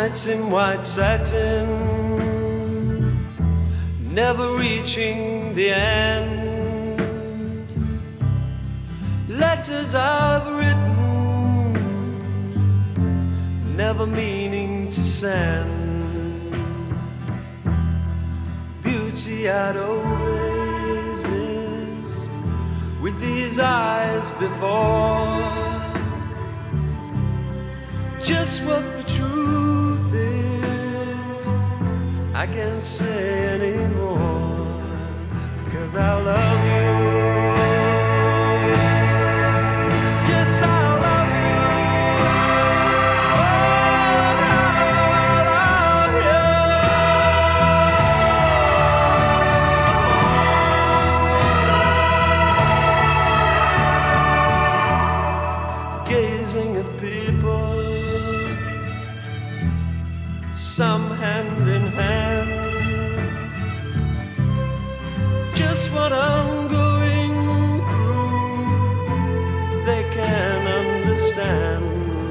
Nights in white satin, never reaching the end. Letters I've written, never meaning to send. Beauty I'd always missed with these eyes before. Just what the truth is, I can't say anymore, 'cause I love you. Yes, I love you. Oh, I love you. Gazing at people, some hand in hand, just what I'm going through, they can understand.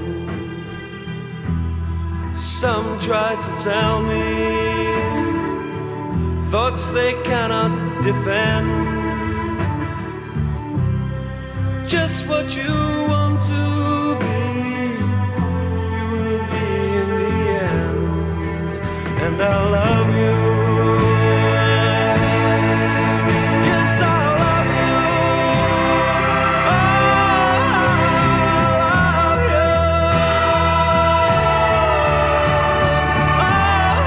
Some try to tell me thoughts they cannot defend. Just what you want to be, you will be in the end. And I love you. Yes, I love you. Oh, I love you. Oh, I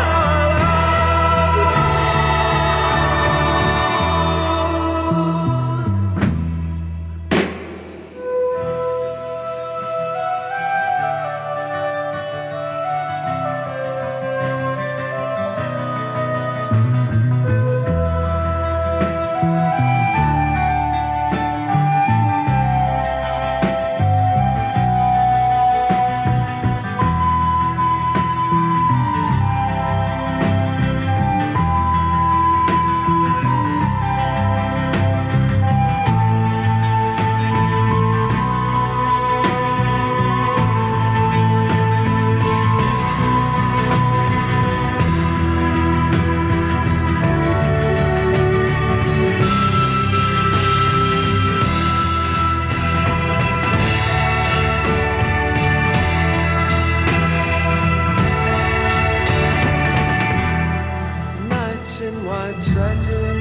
white satin,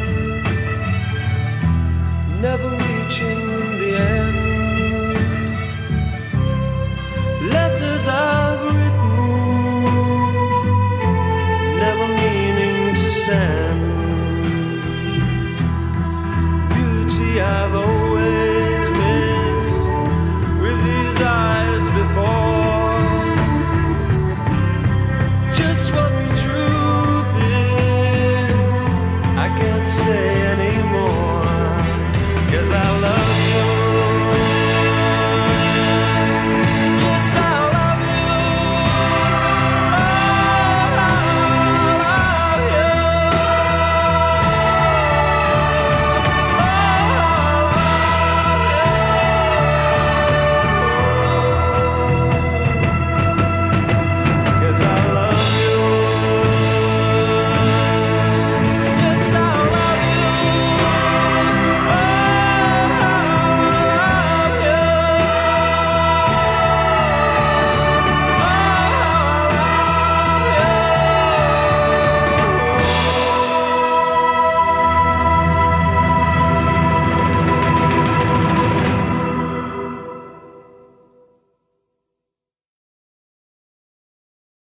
never reaching the end. Letters I've written, never meaning to send.